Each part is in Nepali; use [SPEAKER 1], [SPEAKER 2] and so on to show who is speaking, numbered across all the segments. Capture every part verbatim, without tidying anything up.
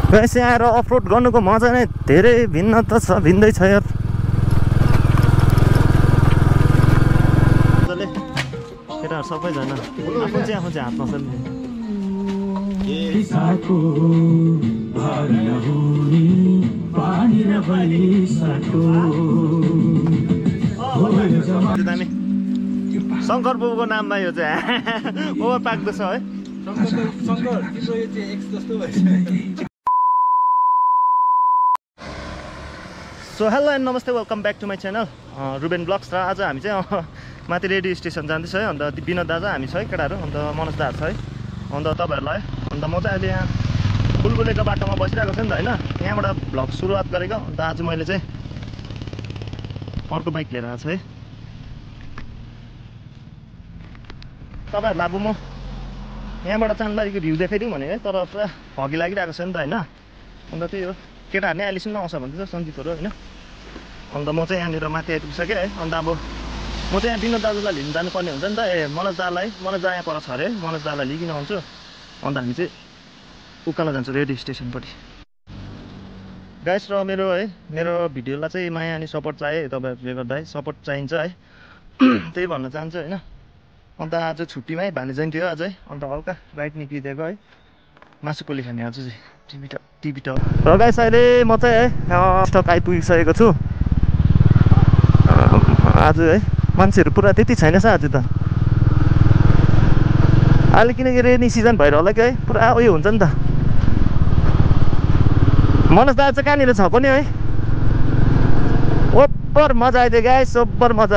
[SPEAKER 1] गाइस यहाँ आएर अफरोड गर्नुको मजा नै धेरै भिन्नता छ, भिन्दै छ यार। केटाहरू सबैजना आफू चाहिँ आफू चाहिँ हात नसल्ने शङ्कर बाबुको नाममा यो चाहिँ ओभर पाक्दैछ है। सो हेलो एन्ड नमस्ते, welcome back to my channel Ruben vlogs. र आज हामी चाहिँ माथि रेडियो स्टेसन जाँदैछ है। अन्त विनोद दाजु हामी छ है केटाहरू, अन्त मनोज दाहरू छ है। अन्त तपाईँहरूलाई अन्त म चाहिँ अहिले यहाँ बुलबुलेको बाटोमा बसिरहेको छु नि त होइन, यहाँबाट भ्लग सुरुवात गरेको। अन्त आज मैले चाहिँ अर्को बाइक लिएर आएको छु है। तपाईँहरूलाई अब म यहाँबाट चाँदबारीको भ्यू देखाइदिउँ भनेको है, तर पुरा हगी लागिरहेको छ नि त होइन। अन्त त्यही हो, केटाहरू नै अहिलेसम्म आउँछ भन्दैछ सन्जितहरू होइन। अन्त म चाहिँ यहाँनिर माथि आइपुगिसकेँ है। अन्त अब म चाहिँ यहाँ विनोद दाजुलाई लिनु जानुपर्ने हुन्छ नि त। ए मनोज दालाई मनोज दा यहाँ पर छ अरे, मनोज दालाई लिइकन आउँछु। अन्त हामी चाहिँ उकालो जान्छौँ रेडियो स्टेसनपट्टि। गाइस र मेरो है मेरो भिडियोलाई चाहिँ माया अनि सपोर्ट चाहियो तपाईँहरूले गर्दा है, सपोर्ट चाहिन्छ है, त्यही भन्न चाहन्छु होइन। अन्त आज छुट्टीमा है, भाले जयन्ती हो आज है। अन्त हल्का राइड निक्लिदिएको है, मासु कोली खाने आज चाहिँ टिभी टक टिभी टक। र गाइस अहिले म चाहिँ है स्टक आइपुगिसकेको छु आज है। मान्छेहरू पुरा त्यति छैन छ आज त अहिले, किनकि रेनी सिजन भएर होला कि है, पुरा उयो हुन्छ नि त। मनोज दाजु चाहिँ कहाँनिर छ पनि है, ओपर मजा आइदियो गाइस, ओपर मजा।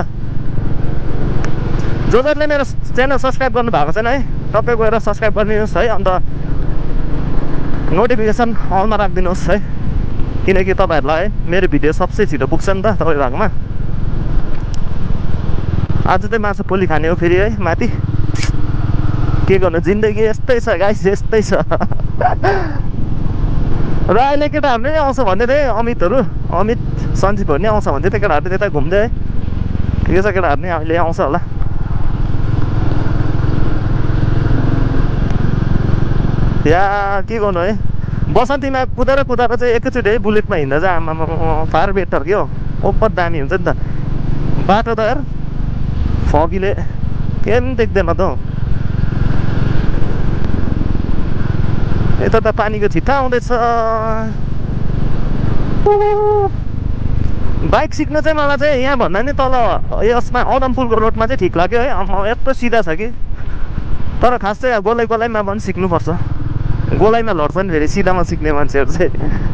[SPEAKER 1] जो जसले मेरो च्यानल सब्सक्राइब गर्नु भएको छैन है, तपाईँ गएर सब्सक्राइब गरिदिनुहोस् है। अन्त नोटिफिकेसन अनमा राखिदिनुहोस् है, किनकि तपाईँहरूलाई है मेरो भिडियो सबसे छिटो पुग्छ नि त तपाईँ भागमा। आज चाहिँ मासु पोली खाने हो फेरि है माथि। के गर्नु, जिन्दगी यस्तै छ गाइस, यस्तै छ। र अहिले केटाहरू नै आउँछ भन्दै थिएँ, अमितहरू अमित सञ्जीवहरू नै आउँछ भन्दै थियो। केटाहरू त्यता घुम्दै है, ठिकै छ, केटाहरू नै अहिले आउँछ होला। या के गर्नु है, बसन्तीमा कुदाएर कुदाएर चाहिँ एकैचोटि है बुलेटमा हिँड्दा चाहिँ आमामा फार बेटर के हो, ओपर दामी हुन्छ नि त। बाटो त यार फगीले केही पनि देख्दैन त हौ। यता त पानीको छिट्टा आउँदैछ। बाइक सिक्नु चाहिँ मलाई चाहिँ यहाँ भन्दा नि तल यसमा अदमपुलको रोडमा चाहिँ ठिक लाग्यो है। यत्रो सिधा छ कि, तर खास चाहिँ गोलाइ गोलाइमा पनि सिक्नुपर्छ। गोलाइमा लड्छ नि फेरि, सिधामा सिक्ने मान्छेहरू चाहिँ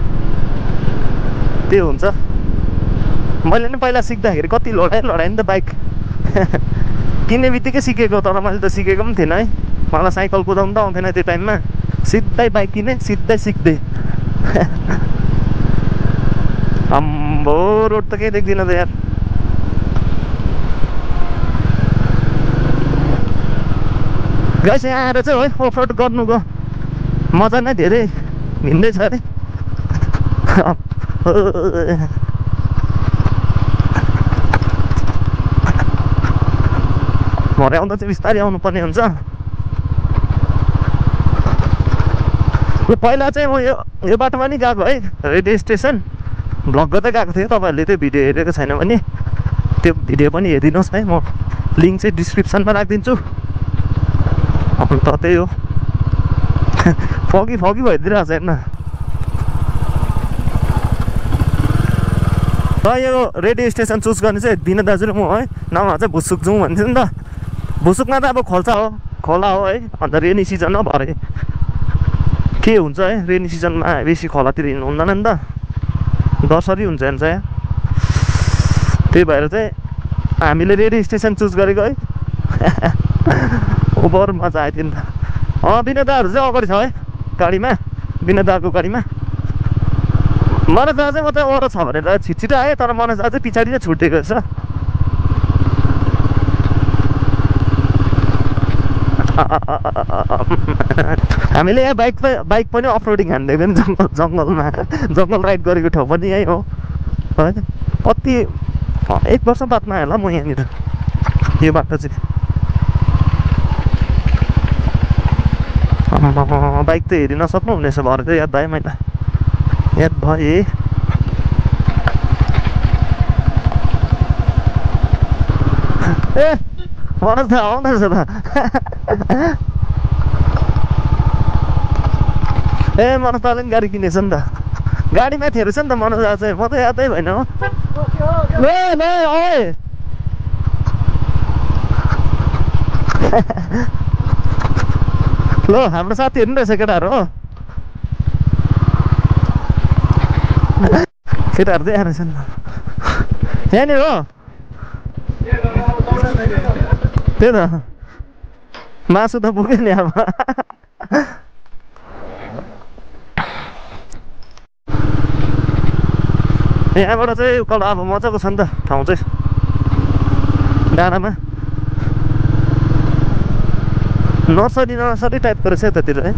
[SPEAKER 1] त्यो हुन्छ। मैले नि पहिला सिक्दाखेरि कति लडाएँ लडाएँ नि त बाइक, किन्ने बित्तिकै सिकेको। तर मैले त सिकेको पनि थिएन है, मलाई साइकल कुदाउनु त आउँथेन त्यो टाइममा। सिधै बाइक किने सिधै सिक्दै। अम्बो रोड त केही देख्दिनँ त यार। गाइस यहाँ आएर चाहिँ है अफरोड गर्नुको मजा नै धेरै भिन्दै छ अरे। भरे आउँदा चाहिँ बिस्तारै आउनुपर्ने हुन्छ। पहिला चाहिँ म यो यो बाटोमा नि गएको है रेडियो स्टेसन, भ्लग गर्दै गएको थिएँ। तपाईँहरूले त्यो भिडियो हेरेको छैन भने त्यो भिडियो पनि हेरिदिनुहोस् है, म लिङ्क चाहिँ डिस्क्रिप्सनमा राखिदिन्छु। अन्त त्यही हो, फगी फगी भइदिइरहेको छ हेर्न। र यो रेडियो स्टेसन चुज गर्ने चाहिँ विनोद दाजु र म है, नभए चाहिँ भुसुक जाउँ भन्थ्यो नि त। भुसुकमा त अब खोल्सा हो, खोला हो है। अन्त रेनी सिजन हो, भरे के हुन्छ है, रेनी सिजनमा बेसी खोलातिर हिँड्नु हुँदैन नि त, दसरी हुन्छ हेर्छ यहाँ। त्यही भएर चाहिँ हामीले रेडियो स्टेसन चुज गरेको है। ओभर मजा आइदियो नि त। अँ विनोद दाहरू चाहिँ अगाडि छ है गाडीमा, विनोद दाको गाडीमा। मनोज दा चाहिँ म चाहिँ ओह्रो छ भनेर छिटछिटो आएँ, तर मनोज दा चाहिँ पछाडि नै छुटिदिएको रहेछ। हामीले यहाँ बाइक बाइक पनि अफरोडिङ हानिदिएको नि जङ्गल जङ्गलमा, जङ्गल राइड गरेको ठाउँ पनि यहीँ हो है। कति एक वर्ष बादमा आयो होला म यहाँनिर यो बाटो चाहिँ। बाइक त हेरि नसक्नु हुनेछ भरे चाहिँ याद भयो मैले। याद भए ए मनोज त आउँदो रहेछ त ए मनोज तले पनि गाडी किनेछ नि त गाडी माथि हेरेछ नि त मनोज आज चाहिँ म त यादै भएन हो ले ले ओए ल हाम्रो साथीहरू नि रहेछ केटाहरू हो केटाहरू चाहिँ यहाँ रहेछ नि यहाँनिर हो त्यही त मासु त पुग्यो नि अब यहाँबाट चाहिँ उकालो अब मजाको छ नि त ठाउँ चाहिँ डाँडामा नर्सरी नर्सरी टाइपको रहेछ यतातिर है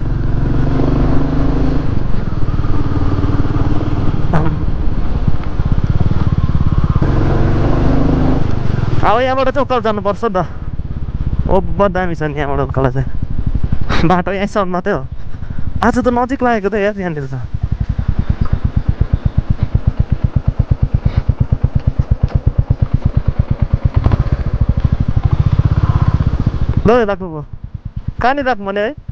[SPEAKER 1] अब यहाँबाट चाहिँ उकालो जानुपर्छ नि त ओभर दामी छ नि यहाँबाट उकालो चाहिँ बाटो यहीँसम्म मात्रै हो आज त नजिक लागेको त यार यहाँनिर त ल राख्नु भयो कहाँनिर राख्नु भने है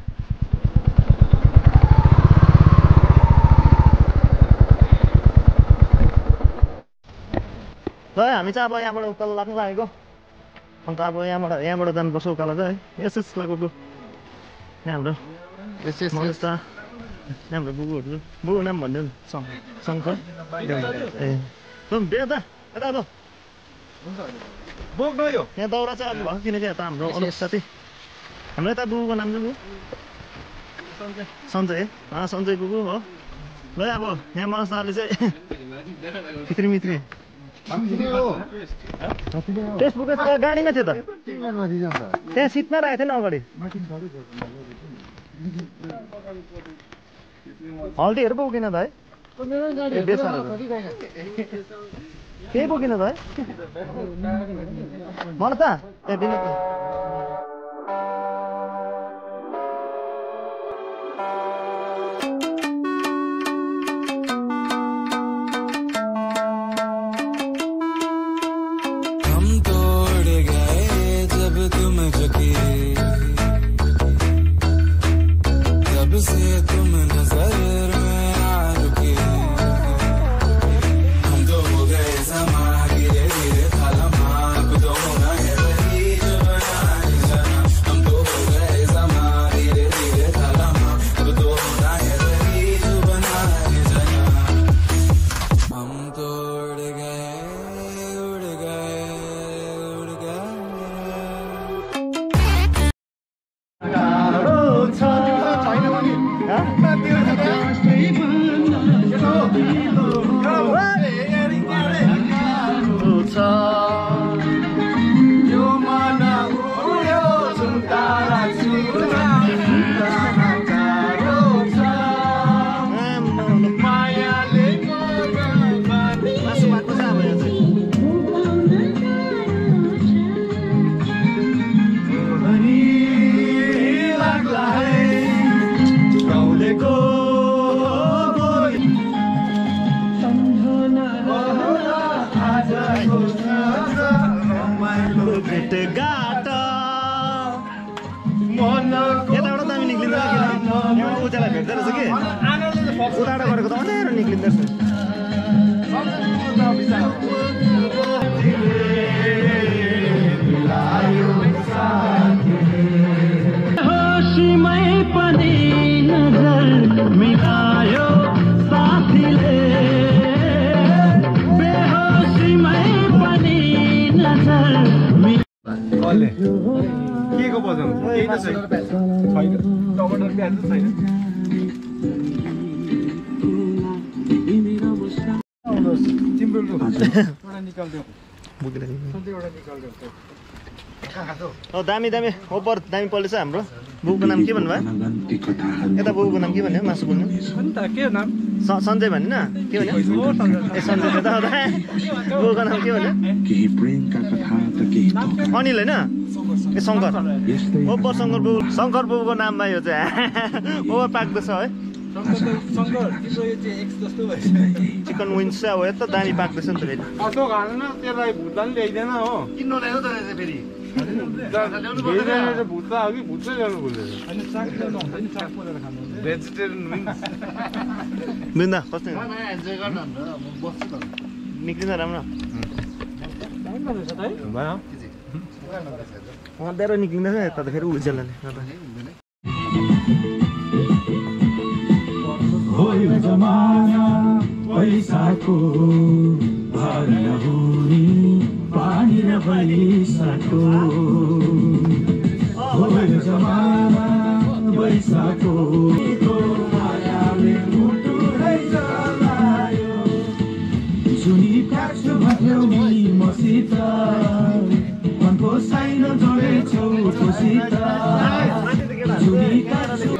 [SPEAKER 1] ल हामी चाहिँ अब यहाँबाट उकालो लाग्नु लागेको अन्त अब यहाँबाट यहाँबाट जानुपर्छ उकालो चाहिँ है एसएस लागेको यहाँ हाम्रो एसएस मन्स्ता यहाँ हाम्रो बुबुहरू बुबु नाम भन्दैन शङ्कर ए ल बेर त यता ल बोक्नु यो यहाँ दाउरा चाहिँ अब भएको किनकि यता हाम्रो अरू साथी हाम्रो यता बुबुको नाम चाहिँ सञ्जय अँ सञ्जय बुबु हो ल अब यहाँ मनस्ताले चाहिँ फित्री मित्री फेसबुक गाडीमा थियो त त्यहाँ सिटमा राखेको थिएन अगाडि हल्दीहरू बोकिन त है केही बोकिन त है मलाई त ए दिनु त यताबाट दामी निक्लिँदो यहाँ उचालाई भेट्दो रहेछ कि उताबाट गरेको त अँध्यारो निक्लिँदो रहेछ
[SPEAKER 2] के को बजाउनु केही त छैन छैन टमाटर प्याज त छैन तिम्रो एउटा निकाल्दियो एउटा निकाल्दियो
[SPEAKER 1] हो दामी दामी ओपर दामी पल्लेछ हाम्रो बुबुको नाम के भन्नुभयो यता बुबुको नाम के भन्यो मासु बोल्नु
[SPEAKER 2] के नाम
[SPEAKER 1] सञ्जय भन्नु न के भन्यो ए सञ्जय त बुबुको नाम के भन्यो अनिल होइन ए शङ्कर ओपर शङ्कर बुबु शङ्कर बुबुको नाममा यो चाहिँ ओभर पाक्दैछ है चिकन विङ्स चाहिँ अब यस्तो दामी पाक्दैछ नि त फेरि
[SPEAKER 2] असो खानु न त्यसलाई भुत्ला नि ल्याइदिएन हो
[SPEAKER 1] किन्नु ल्याउनु त रहेछ फेरि
[SPEAKER 2] ल्याइदिएन भुत्ला हो कि भुत्लै ल्याउनु भुलेर भेजिटेरियन
[SPEAKER 1] बुझ्दा कस्तो निक्लिँदा राम्रो अँध्यारो निक्लिँदैछ यता त फेरि उजेलले
[SPEAKER 3] हो यो जमाना पैसाको भार नहुने पानी र पैसाको हो यो जमाना पैसाको मायाले मुटुरै जलायो सुनि काट्छु भन्यौ नि मसित मनको साइन जोडेछौ तोसित सुनि काट्छु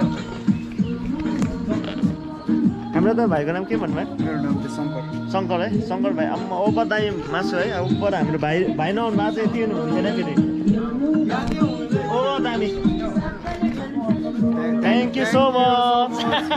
[SPEAKER 1] हाम्रो त भाइको नाम के भन्नुभयो
[SPEAKER 2] मेरो नाम चाहिँ शङ्कर
[SPEAKER 1] शङ्कर है शङ्कर भाइ अब ओपर दाई मासु है अब ओपर हाम्रो भाइ भाइ नआउनु भएको चाहिँ यति हुँदैन फेरि ओ दामी थ्याङ्क यू सो मच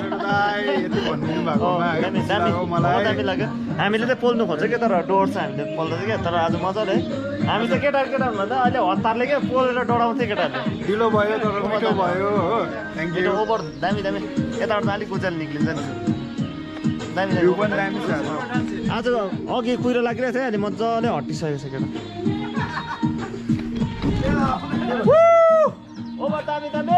[SPEAKER 1] दामी लाग्यो हामीले चाहिँ पोल्नु खोज्छ क्या तर डोर्छ हामीले पोल्दा चाहिँ क्या तर आज मजाले हामी चाहिँ केटा केटाहरू भन्दा अहिले हतारले क्या पोलेर डोराउँथ्यो केटाहरूले
[SPEAKER 2] ढिलो भयो तर मिठो भयो हो थ्याङ्क यू
[SPEAKER 1] ओभर दामी दामी यताबाट त अलिक उज्यालो निक्लिन्छ नि दामी
[SPEAKER 2] भ्यू पनि दामी छ
[SPEAKER 1] आज अघि कुहिरो लागिरहेको थियो अहिले मजाले हटिसकेको छ केटा ओभर दामी दामी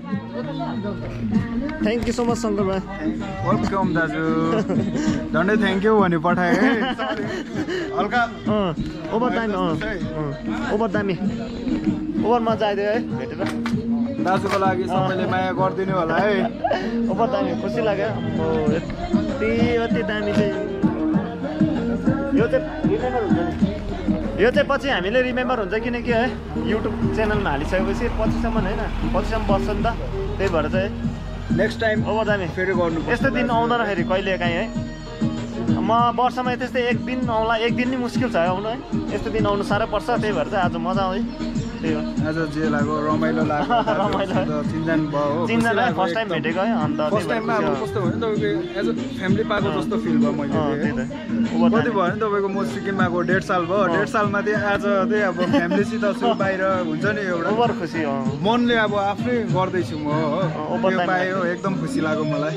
[SPEAKER 1] thank you so much Shankar भाइ
[SPEAKER 2] वेलकम दाजु झन्डै थ्याङ्क यू भने पठाएँ है हल्का
[SPEAKER 1] अँ ओभर दामी अँ ओभर दामी ओभर मजा आइदियो है भेटेर
[SPEAKER 2] दाजुको लागि सबैले माया गरिदिनु होला है
[SPEAKER 1] ओभर दामी खुसी लाग्यो यति यति दामी चाहिँ यो चाहिँ रिमेम्बर हुन्छ नि यो चाहिँ पछि हामीले रिमेम्बर हुन्छ किनकि है युट्युब च्यानलमा हालिसकेपछि पछिसम्म होइन पछिसम्म बस्छ नि त त्यही भएर चाहिँ
[SPEAKER 2] नेक्स्ट टाइम
[SPEAKER 1] ओभर दामी
[SPEAKER 2] फेरि गर्नु
[SPEAKER 1] यस्तो दिन आउँदैन फेरि कहिले काहीँ है म वर्षमा त्यस्तै एक दिन आउँला एक दिन नि मुस्किल छ आउनु है यस्तो दिन आउनु साह्रो पर्छ त्यही भएर चाहिँ आज मजा आउँछ त्यही हो
[SPEAKER 2] आज जे लाग्यो रमाइलो लाग्यो
[SPEAKER 1] रमाइलो
[SPEAKER 2] चिन्जान भयो
[SPEAKER 1] चिन्जान फर्स्ट टाइम भेटेको है अन्त
[SPEAKER 2] फर्स्ट टाइममा अब कस्तो भयो नि तपाईँको एज अ फ्यामिली पाएको जस्तो फिल भयो मैले कति भयो नि तपाईँको म सिक्किममा गएको डेढ साल भयो डेढ सालमा चाहिँ आज चाहिँ अब फ्यामिलीसित छु बाहिर हुन्छ नि एउटा
[SPEAKER 1] ओभर खुसी हो
[SPEAKER 2] मनले अब आफै गर्दैछु म हो पायो एकदम खुसी लाग्यो मलाई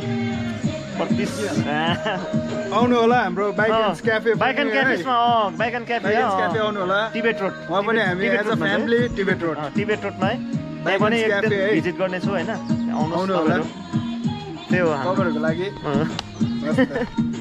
[SPEAKER 2] आउनु होला हाम्रो bike and cafe
[SPEAKER 1] bike and क्याफेमा बाइक एन्ड क्याफे
[SPEAKER 2] क्याफे आउनु होला
[SPEAKER 1] टिबेट रोड
[SPEAKER 2] वहाँ पनि हामी as a family Tibet road
[SPEAKER 1] Tibet रोडमा है त्यहाँ पनि एकदिन भिजिट गर्नेछु होइन आउनु होला त्यही हो
[SPEAKER 2] तपाईँहरूको लागि